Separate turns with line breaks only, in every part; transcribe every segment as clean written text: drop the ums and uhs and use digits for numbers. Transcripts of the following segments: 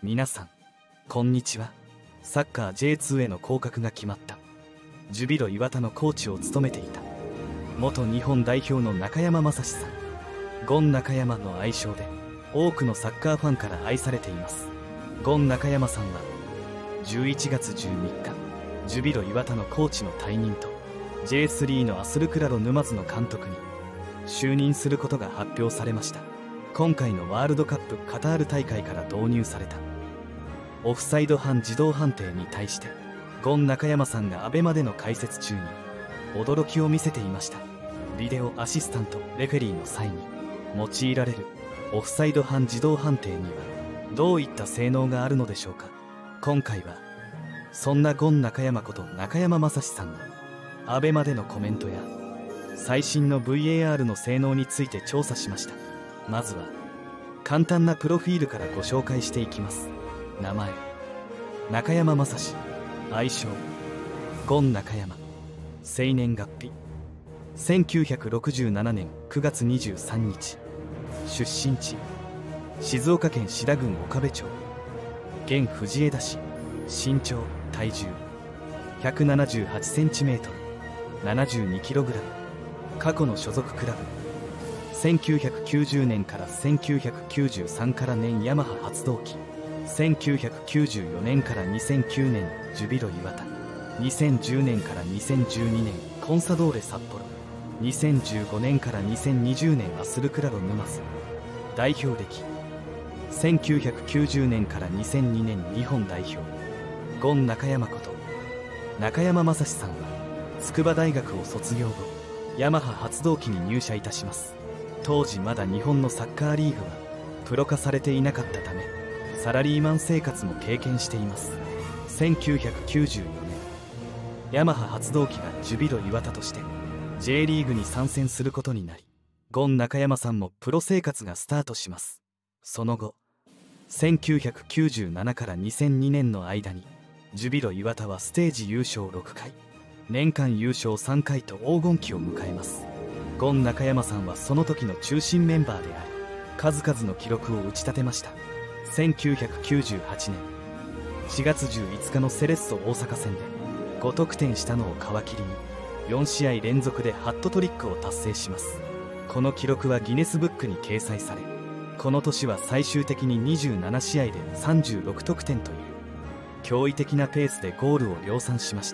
皆さんこんにちは。サッカー J2 への降格が決まったジュビロ磐田のコーチを務めていた元日本代表の中山雅史さん、ゴン中山の愛称で多くのサッカーファンから愛されています。ゴン中山さんは11月13日ジュビロ磐田のコーチの退任と J3 のアスルクラロ沼津の監督に就任することが発表されました。今回のワールドカップカタール大会から導入されたオフサイド判自動判定に対してゴン中山さんがアベマでの解説中に驚きを見せていました。ビデオアシスタントレフェリーの際に用いられるオフサイド判自動判定にはどういった性能があるのでしょうか。今回はそんなゴン中山こと中山雅史さんのアベマでのコメントや最新の VAR の性能について調査しました。まずは簡単なプロフィールからご紹介していきます。名前中山雅史、愛称ゴン中山、生年月日1967年9月23日、出身地静岡県志田郡岡部町、現藤枝市、身長体重 178cm、 72kg、過去の所属クラブ1990年から1993から年ヤマハ発動機、1994年から2009年ジュビロ磐田、2010年から2012年コンサドーレ札幌、2015年から2020年アスルクラロ沼津、代表歴1990年から2002年日本代表、ゴン中山こと中山雅史さんは筑波大学を卒業後ヤマハ発動機に入社いたします。当時まだ日本のサッカーリーグはプロ化されていなかったためサラリーマン生活も経験しています。1994年ヤマハ発動機がジュビロ磐田として J リーグに参戦することになり、ゴン中山さんもプロ生活がスタートします。その後1997から2002年の間にジュビロ磐田はステージ優勝6回、年間優勝3回と黄金期を迎えます。ゴン中山さんはその時の中心メンバーであり数々の記録を打ち立てました。1998年4月15日のセレッソ大阪戦で5得点したのを皮切りに4試合連続でハットトリックを達成します。この記録はギネスブックに掲載され、この年は最終的に27試合で36得点という驚異的なペースでゴールを量産しました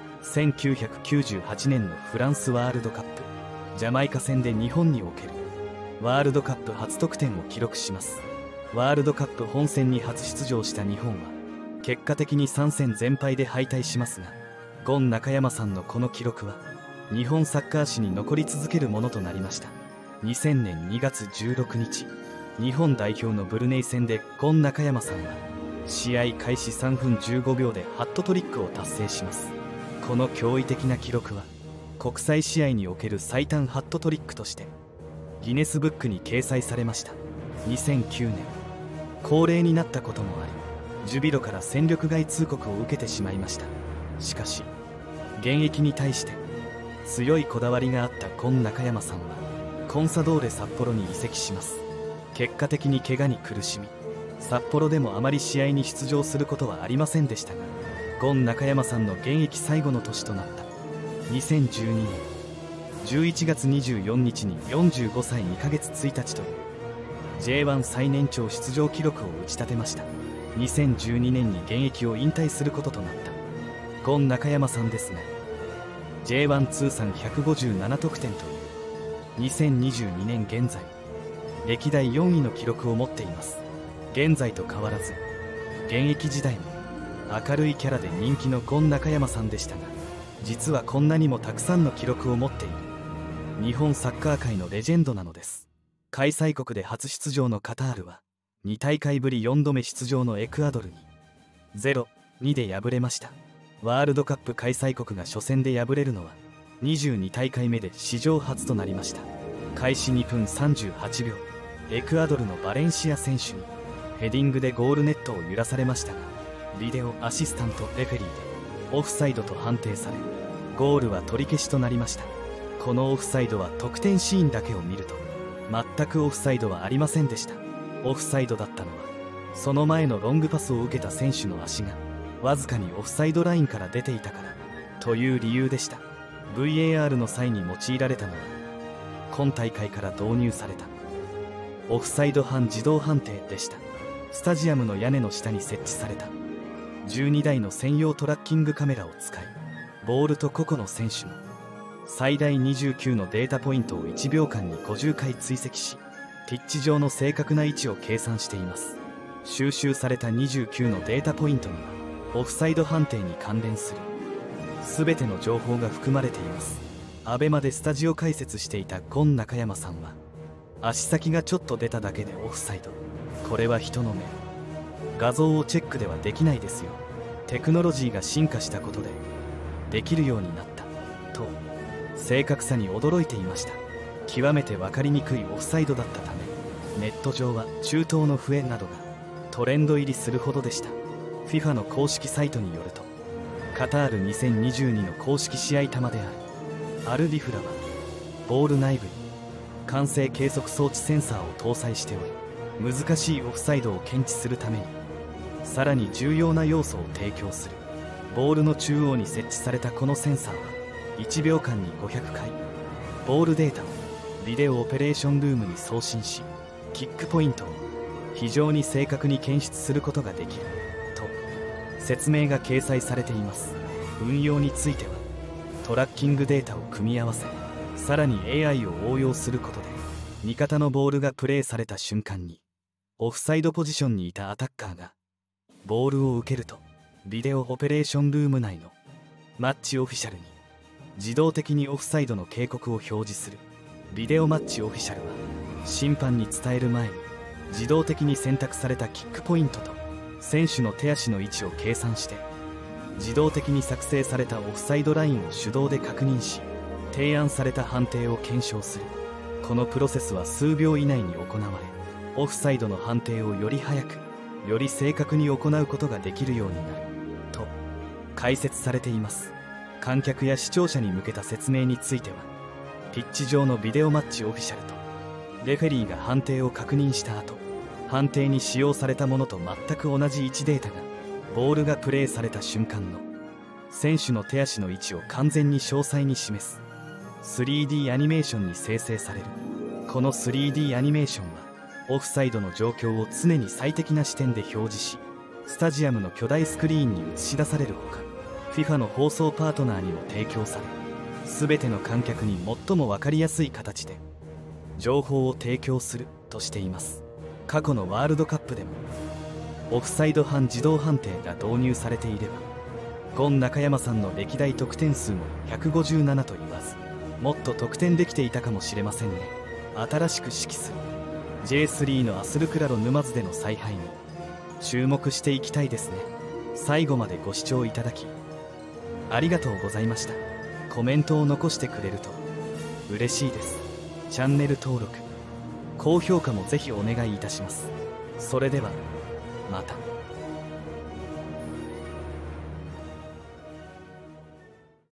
。1998年のフランスワールドカップジャマイカ戦で日本におけるワールドカップ初得点を記録します。ワールドカップ本戦に初出場した日本は結果的に3戦全敗で敗退しますが、ゴン中山さんのこの記録は日本サッカー史に残り続けるものとなりました。2000年2月16日日本代表のブルネイ戦でゴン中山さんは試合開始3分15秒でハットトリックを達成します。この驚異的な記録は国際試合における最短ハットトリックとしてギネスブックに掲載されました。2009年高齢になったこともありジュビロから戦力外通告を受けてしまいました。しかし現役に対して強いこだわりがあったゴン中山さんはコンサドーレ札幌に移籍します。結果的に怪我に苦しみ札幌でもあまり試合に出場することはありませんでしたが、ゴン中山さんの現役最後の年となった2012年11月24日に45歳2ヶ月1日という J1 最年長出場記録を打ち立てました。2012年に現役を引退することとなったゴン中山さんですが、 J1 通算157得点という2022年現在歴代4位の記録を持っています。現在と変わらず現役時代も明るいキャラで人気のゴン中山さんでしたが、実はこんなにもたくさんの記録を持っている日本サッカー界のレジェンドなのです。開催国で初出場のカタールは2大会ぶり4度目出場のエクアドルに 0-2 で敗れました。ワールドカップ開催国が初戦で敗れるのは22大会目で史上初となりました。開始2分38秒エクアドルのバレンシア選手にヘディングでゴールネットを揺らされましたが、ビデオアシスタントレフェリーでオフサイドと判定されゴールは取り消しとなりました。このオフサイドは得点シーンだけを見ると全くオフサイドはありませんでした。オフサイドだったのはその前のロングパスを受けた選手の足がわずかにオフサイドラインから出ていたからという理由でした。 VAR の際に用いられたのは今大会から導入されたオフサイド判自動判定でした。スタジアムの屋根の下に設置された12台の専用トラッキングカメラを使い、ボールと個々の選手の最大29のデータポイントを1秒間に50回追跡し、ピッチ上の正確な位置を計算しています。収集された29のデータポイントにはオフサイド判定に関連する全ての情報が含まれています。アベマでスタジオ解説していたゴン中山さんは、足先がちょっと出ただけでオフサイド、これは人の目、画像をチェックではできないですよ。テクノロジーが進化したことでできるようになったと正確さに驚いていました。極めて分かりにくいオフサイドだったため、ネット上は中東の笛などがトレンド入りするほどでした。 FIFA の公式サイトによると、カタール2022の公式試合球であるアルディフラはボール内部に完成計測装置センサーを搭載しており、難しいオフサイドを検知するためにさらに重要な要素を提供する。ボールの中央に設置されたこのセンサーは1秒間に500回ボールデータをビデオオペレーションルームに送信し、キックポイントを非常に正確に検出することができると説明が掲載されています。運用についてはトラッキングデータを組み合わせ、さらに AI を応用することで、味方のボールがプレーされた瞬間にオフサイドポジションにいたアタッカーがボールを受けると、ビデオオペレーションルーム内のマッチオフィシャルに自動的にオフサイドの警告を表示する。ビデオマッチオフィシャルは審判に伝える前に自動的に選択されたキックポイントと選手の手足の位置を計算して、自動的に作成されたオフサイドラインを手動で確認し、提案された判定を検証する。このプロセスは数秒以内に行われ、オフサイドの判定をより早くより正確に行うことができるようになると解説されています。観客や視聴者に向けた説明については、ピッチ上のビデオマッチオフィシャルとレフェリーが判定を確認した後、判定に使用されたものと全く同じ位置データがボールがプレーされた瞬間の選手の手足の位置を完全に詳細に示す 3D アニメーションに生成される。この 3D アニメーションはオフサイドの状況を常に最適な視点で表示し、スタジアムの巨大スクリーンに映し出されるほか、 FIFA の放送パートナーにも提供され、全ての観客に最も分かりやすい形で情報を提供するとしています。過去のワールドカップでもオフサイド判自動判定が導入されていれば、ゴン中山さんの歴代得点数も157と言わず、もっと得点できていたかもしれませんね。新しく指揮する J3 のアスルクラロ沼津での采配に注目していきたいですね。最後までご視聴いただきありがとうございました。コメントを残してくれると嬉しいです。チャンネル登録、高評価もぜひお願いいたします。それではまた。